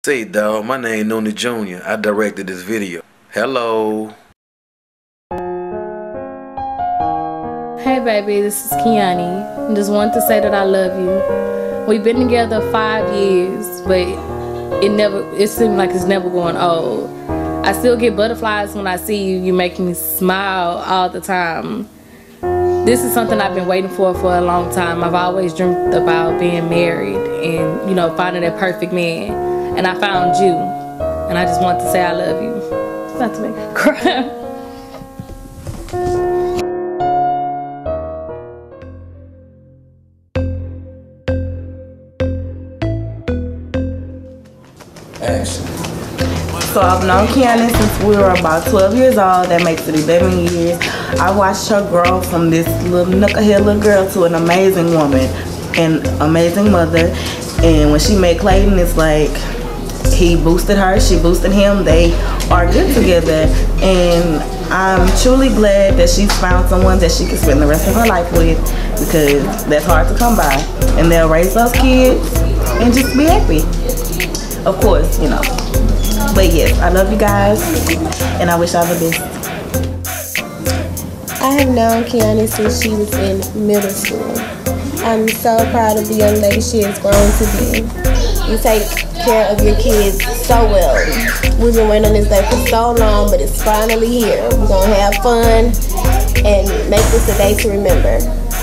Say, dawg, my name Nooney Jr. I directed this video. Hello. Hey baby, this is Kiani. Just wanted to say that I love you. We've been together 5 years, but it seems like it's never going old. I still get butterflies when I see you. You make me smile all the time. This is something I've been waiting for a long time. I've always dreamt about being married and, you know, finding that perfect man. And I found you. And I just want to say I love you. Not to make me cry. So I've known Kiani since we were about 12 years old. That makes it 11 years. I watched her grow from this little knucklehead little girl to an amazing woman and amazing mother. And when she met Clayton, it's like he boosted her, she boosted him. They are good together. And I'm truly glad that she's found someone that she can spend the rest of her life with, because that's hard to come by. And they'll raise those kids and just be happy. Of course, you know. But yes, I love you guys, and I wish y'all the best. I have known Kiani since she was in middle school. I'm so proud of the young lady she has grown to be. You take care of your kids so well. We've been waiting on this day for so long, but it's finally here. We're gonna have fun and make this a day to remember.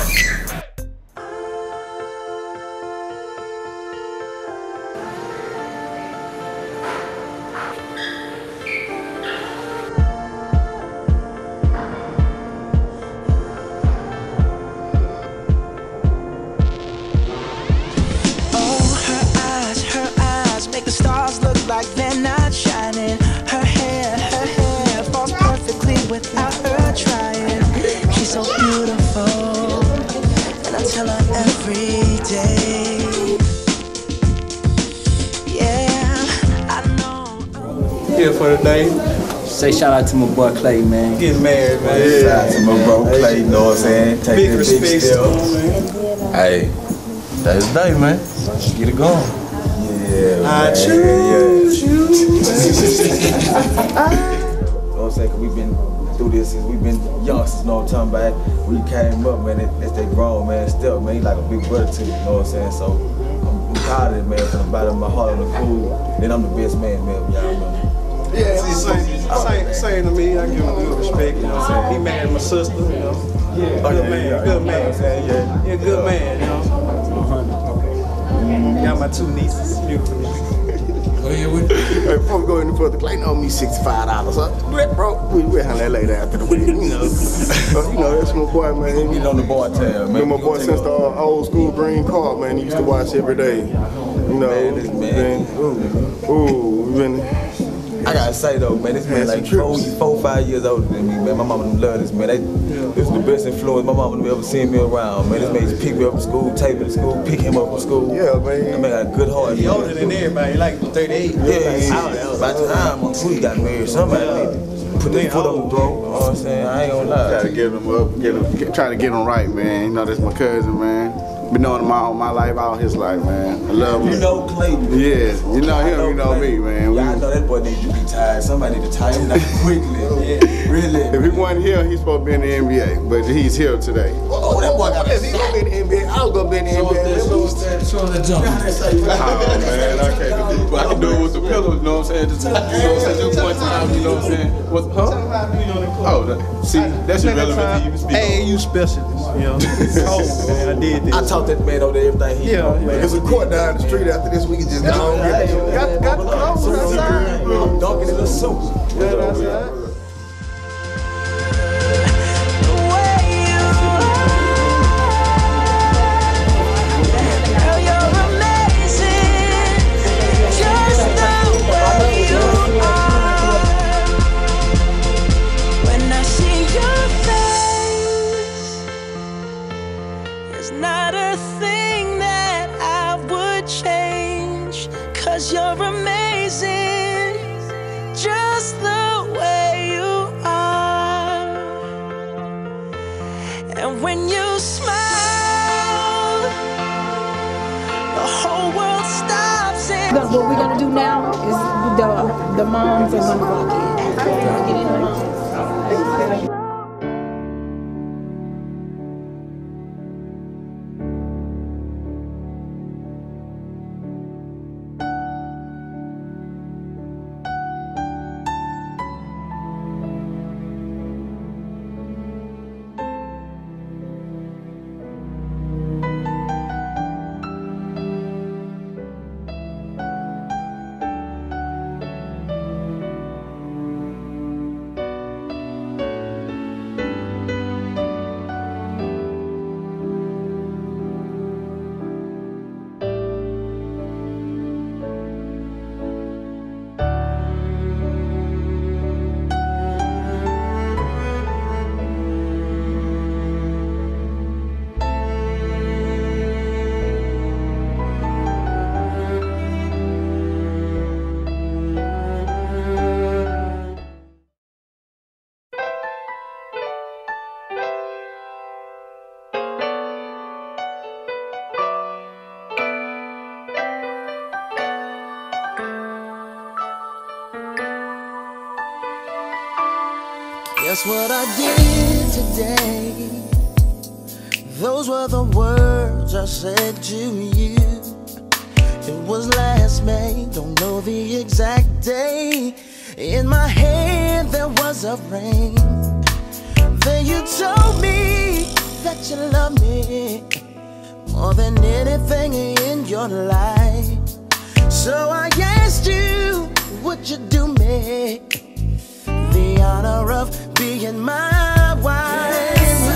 Like they're not shining. Her hair falls perfectly without her trying. She's so beautiful, and I tell her every day. Yeah, I know. Here for the day. Say shout out to my boy Clay, man. Getting married, man. Yeah. Shout out to my bro Clay, you know what I'm saying? Take big that respect, big step. Hey, that's the day, man. Let's get it going. Yeah, I choose you. You know what I'm saying? Cause we've been through this since we've been youngsters, you know what I'm talking about? We came up, man, as they grown, man, still, man, he like a big brother to you, you know what I'm saying? So I'm proud of it, man, from the bottom of my heart on the cool. Then I'm the best man, man, y'all know. Yeah, same to me. I give him good respect, you know what I'm saying? He married my sister, you know. Yeah. Good man, good man. Yeah. You're a good man, you know. Got my 2 nieces, beautiful nieces. Hey, before we go any further, Clayton owe me $65. So, bro, we'll handle that later after the wedding, you know. You know, that's my boy, man. Get on the bar tab, man. Been my boy since the old school green card, man. He used to watch every day. You know, man. We've been. I gotta say though, man, this man like 4, 5 years older than me, man. My mama love this, man. This is the best influence my mama ever seen me around, man. This man used to pick me up from school, take me to school, pick him up from school. Yeah, man. That man got a good heart. He older than everybody, like 38. Yeah. By the time we got married, somebody put their foot on the throat. You know what I'm saying? I ain't gonna lie. Try to get him up, try to get him right, man. You know, that's my cousin, man. Been knowing him all my life, all his life, man. I love him. You know Clayton. Yeah, you know him, you know me, man. Yeah, I know that boy need to be tired. Somebody need to tie him down quickly. Yeah, really. If he wasn't here, he's supposed to be in the NBA, but he's here today. Oh, that boy got He gonna be in the NBA. I was gonna be in the NBA. Show us that jump. Oh man, I can't do it. I can do it with the pillows, you know what I'm saying? Just, you know what I'm saying? Just one time, you know what I'm saying? See, that's irrelevant to even speak. Hey, you specialist, you know. Oh, man, I did this. I taught that man over there everything he know, man. There's a court down the street after this. We can just go and get it. Got the clothes outside, bro. Dunking in a suit. Yeah, outside. Not a thing that I would change, 'cause you're amazing, just the way you are. And when you smile, the whole world stops. What we're gonna do now Guess what I did today? Those were the words I said to you. It was last May, don't know the exact day. In my hand there was a ring. Then you told me that you love me more than anything in your life. So I asked you, would you do me the honor of being my wife?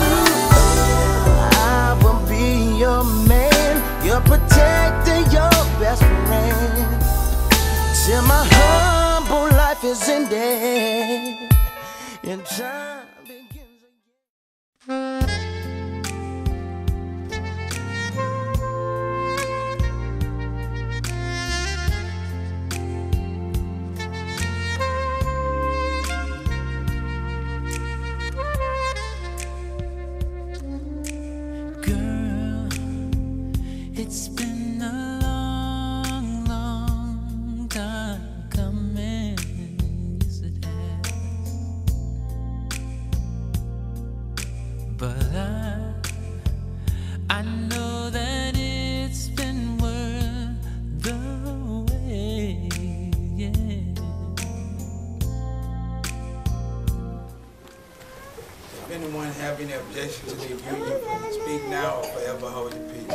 I will be your man, your protector, your best friend, till my humble life is ended and time begins again. It's been a long, long time coming, yes it has. But I know that it's been worth the wait, yeah. If anyone have any objection to the union, speak now or forever hold your peace.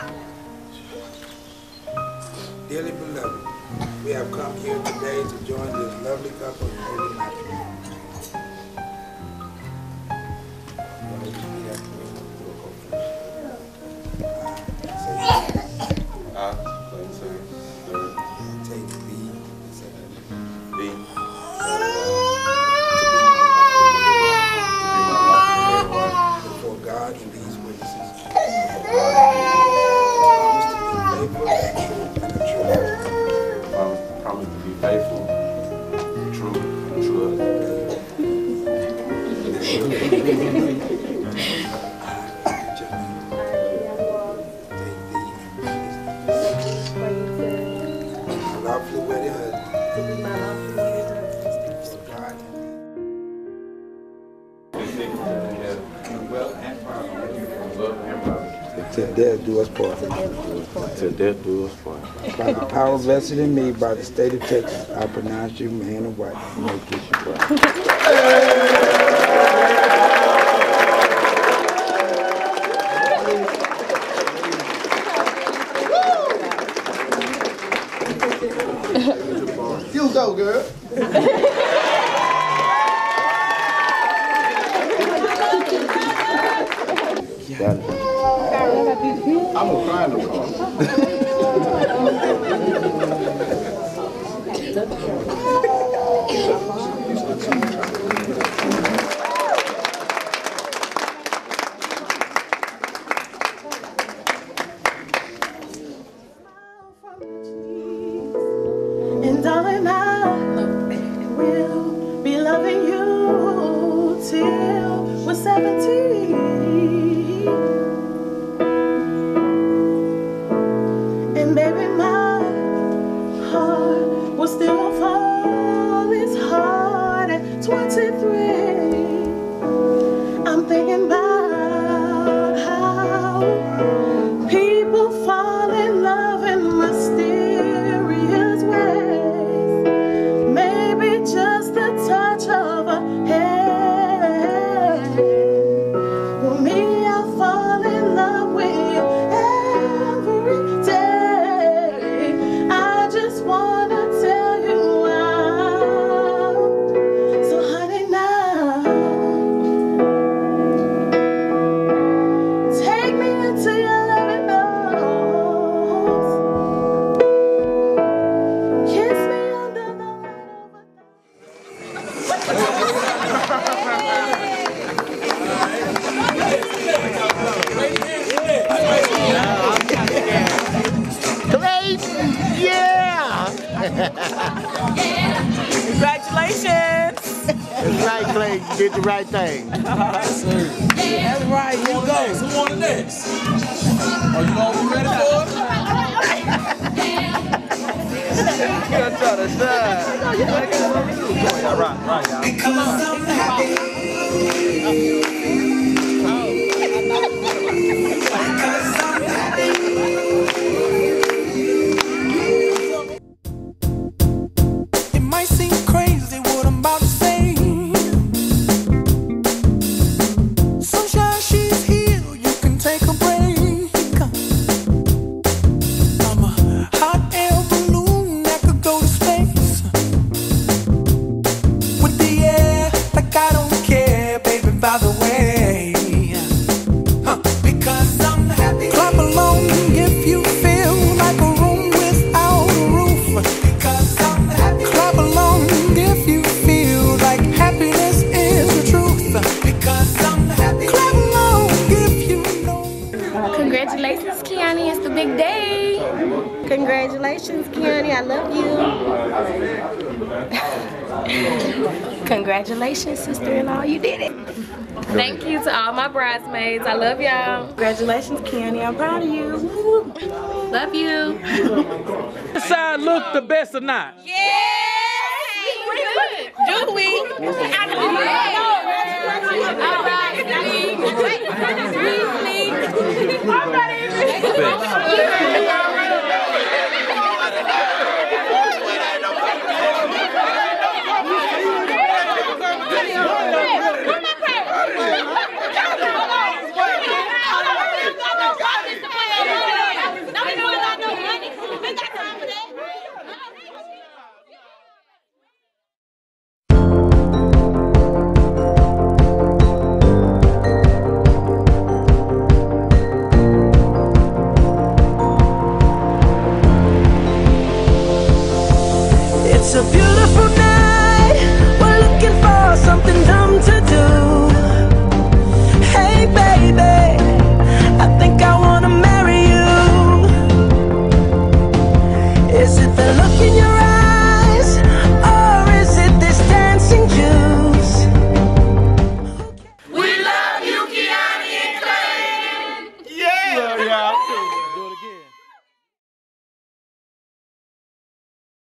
Dearly beloved, we have come here today to join this lovely couple in holy matrimony. Take B. Before God and these witnesses. Promise to be faithful, true, and true. Lawfully wedded husband. Well and Till death do us part. Till death do us part. By the power vested in me by the state of Texas, I pronounce you man and wife. And may kiss you bride. You go, girl. I'm gonna cry in the car. And darling, I will be loving you till we're 70. And baby, my heart will still fall as hard at 23. I'm thinking about how people fall in love in mysterious ways. Maybe just the touch of a hand. Well, me, I fall in love with you every day. I just wanna tell you out. So honey, now take me into your loving arms. Kiss me under the light of Clayton, yeah! Congratulations! That's right, Clayton. You did the right thing. That's right, here we go. Who on the next? Are you all ready for it? You're trying to shine. Right, y'all. It might seem crazy what I'm about to say. Sunshine, she's here, you can take a break. I'm a hot air balloon that could go to space. With the air, like I don't care, baby, by the way. Because I'm happy. Clap along if you feel like a room without a roof. Because I'm happy. Clap along if you feel like happiness is the truth. Because I'm happy. Clap along if you know. Congratulations, Kiani. It's the big day. Congratulations, Kiani. I love you. Congratulations, sister-in-law. You did it. Thank you to all my bridesmaids. I love y'all. Congratulations, Kiani. I'm proud of you. Love you. This side look the best or not? Do we? It's a beautiful night.